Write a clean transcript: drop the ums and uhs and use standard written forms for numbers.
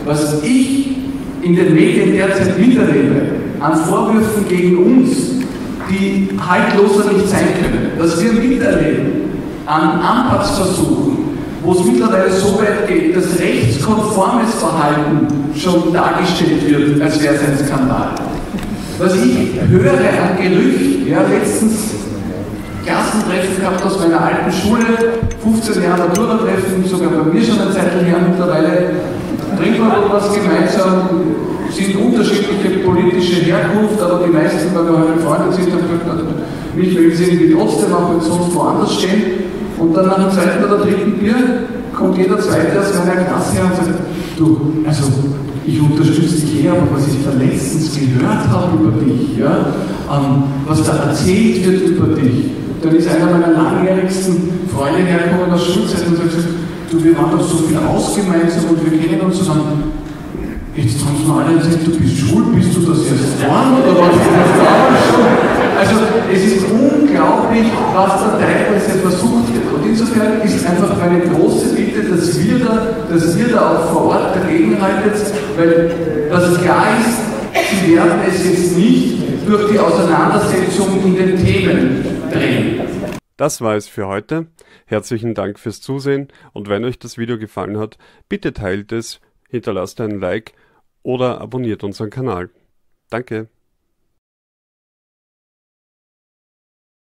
Was ich in den Medien derzeit miterlebe, an Vorwürfen gegen uns, die haltloser nicht sein können, was wir miterleben, an Anpassversuchen, wo es mittlerweile so weit geht, dass rechtskonformes Verhalten schon dargestellt wird, als wäre es ein Skandal. Was ich höre an Gerücht, ja, letztens Klassentreffen gehabt aus meiner alten Schule, 15 Jahre Matura-Treffen, sogar bei mir schon eine Zeit her mittlerweile, trinken wir dort was gemeinsam, sind unterschiedliche politische Herkunft, aber die meisten, weil wir halt befreundet sind, haben gesagt, mich will sie irgendwie trotzdem auch mit sonst woanders stehen. Und dann nach dem zweiten oder dritten Bier kommt jeder Zweite aus meiner Klasse her und sagt, du, also ich unterstütze dich her, aber was ich da letztens gehört habe über dich, ja, was da erzählt wird über dich, dann ist einer meiner langjährigsten Freunde hergekommen aus Schulzeit und sagt, du, wir waren doch so viel ausgemeinsam und wir kennen uns zusammen. Jetzt haben sie mir alle gesagt, du bist schwul, bist du das erst vorn oder was ist das damals schon? Also es ist unglaublich, was da teilweise versucht wird. Und insofern ist einfach meine große Bitte, dass wir da auch vor Ort dagegen halten, weil das klar ist, sie werden es jetzt nicht durch die Auseinandersetzung in den Themen drehen. Das war es für heute. Herzlichen Dank fürs Zusehen und wenn euch das Video gefallen hat, bitte teilt es, hinterlasst einen Like oder abonniert unseren Kanal. Danke.